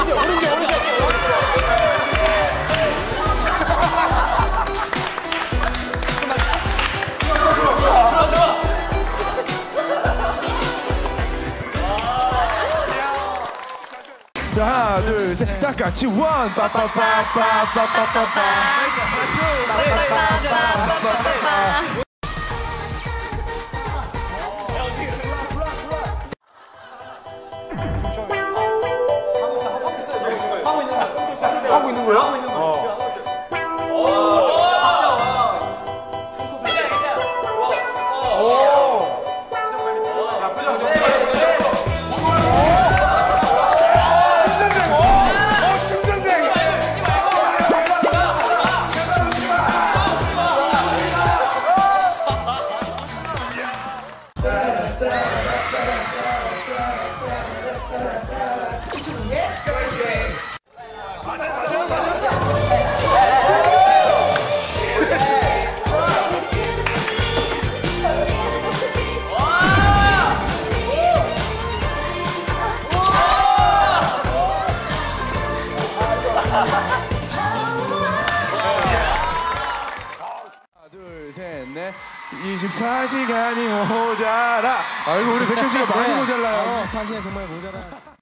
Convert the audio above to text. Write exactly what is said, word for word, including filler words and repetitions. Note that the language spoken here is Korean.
오른쪽, 오른쪽, 오른쪽. 자, 하나, 둘, 셋, 다 같이 원, 빠빠빠빠빠빠빠빠. 하고 있는 거야? 어. 하나, 둘, 셋, 넷. 이십사 시간이 모자라. 아이고, 우리 백현 씨가 많이 모자라요. 이십사 시간 정말 모자라.